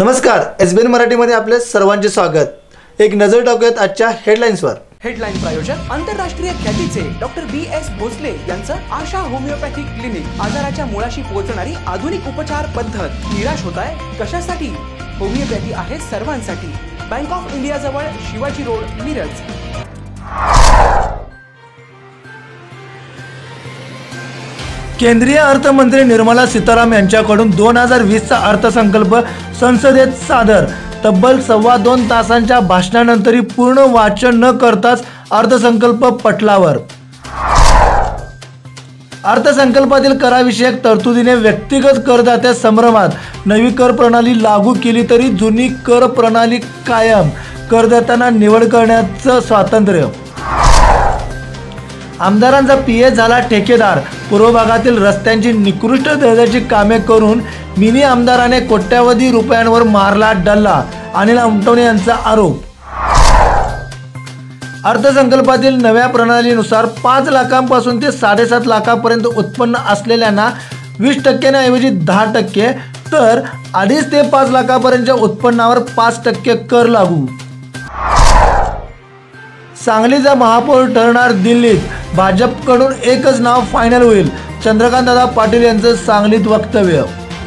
नमस्कार, एसबीएन मराठीमध्ये आपले सर्वांचे स्वागत। एक नजर टाकूयात आजच्या हेडलाईन्सवर। हेडलाईन प्रायोजक आंतरराष्ट्रीय ख्यातीचे डॉक्टर BS भोसले यांचं आशा होमिओपॅथिक क्लिनिक। आजाराच्या मुळाशी पोहोचणारी आधुनिक उपचार पद्धत। निराश होताय कशासाठी? होमिओपॅथी आहे सर्वांसाठी। बँक ऑफ इंडिया जवळ शिवाजी रोड, मिरज। केंद्रीय अर्थमंत्री निर्मला सीतारामन यांच्याकडून 2020 चा अर्थसंकल्प संसदेत सादर। तब्बल 2.25 तासांच्या भाषणानंतरही पूर्ण वाचन न करताच अर्थसंकल्प पटलावर। अर्थसंकल्पातील कराविषयक तरतुदीने व्यक्तिगत करदात्या संभ्रमात। नवी कर प्रणाली लागू केली तरी जुनी कर प्रणाली कायम। करदात्यांना निवड करण्याचं स्वातंत्र्य। आमदारांचा PS झाला ठेकेदार। पूर्व भागातील रस्त्यांची निकृष्ट दर्जाची कामे करून मिनी आमदाराने कोट्यावधी रुपयांवर मारला डल्ला। अनिल उमटवणे यांचा आरोप। अर्थसंकल्पातील नव्या प्रणालीनुसार 5 लाखांपासून ते 7.5 लाखापर्यंत उत्पन्न असलेल्यांना 20% ऐवजी 10%, तर अडीच ते 5 लाखापर्यंतच्या उत्पन्नावर 5% कर लागू। सांगलीचा महापौर ठरणार दिल्लीत। भाजपकडून एकच नाव फायनल होईल। चंद्रकांतदादा पाटील यांचं सांगलीत वक्तव्य।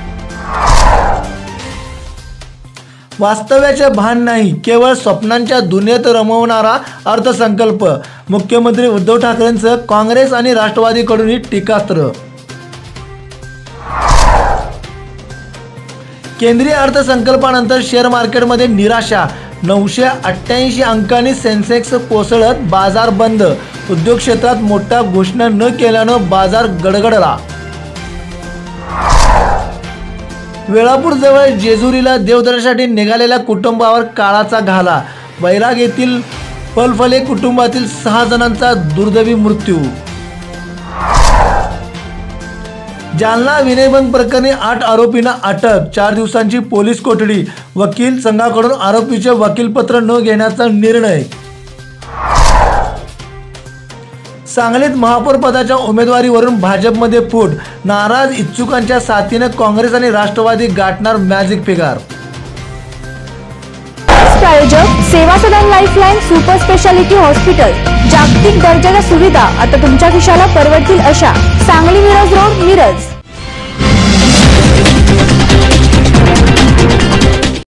वास्तव्याचे भान नाही, केवळ स्वप्नांच्या दुनियेत रमवणारा अर्थसंकल्प। मुख्यमंत्री उद्धव ठाकरेंचं काँग्रेस आणि राष्ट्रवादीकडूनही टीकास्त्र। केंद्रीय अर्थसंकल्पानंतर शेअर मार्केटमध्ये निराशा। 988 अंकांनी सेन्सेक्स कोसळत बाजार बंद। उद्योग क्षेत्रात मोठ्या घोषणा न केल्यानं बाजार गडगडला। वेळापूर जवळ जेजुरीला देवदर्शनासाठी निघालेल्या कुटुंबावर काळाचा घाला। वैराग येथील पलफले कुटुंबातील 6 जणांचा दुर्दैवी मृत्यू। जालना विनयभंग प्रकरणी 8 आरोपींना अटक। 4 दिवसांची पोलीस कोठडी। वकील संघाकडून आरोपीचे वकीलपत्र न घेण्याचा निर्णय। सांगलीत महापौर पदाच्या उमेदवारीवरून भाजपमध्ये फूट। नाराज इच्छुकांच्या साथीने काँग्रेस आणि राष्ट्रवादी गाठणार मॅजिक फिगर। प्रायोजक Seva Sadan lifeline super speciality hospital. जागतिक दर्जाच्या सुविधा आता तुमच्या खिशाला परवडतील अशा। सांगली मिरज रोड, मिरज।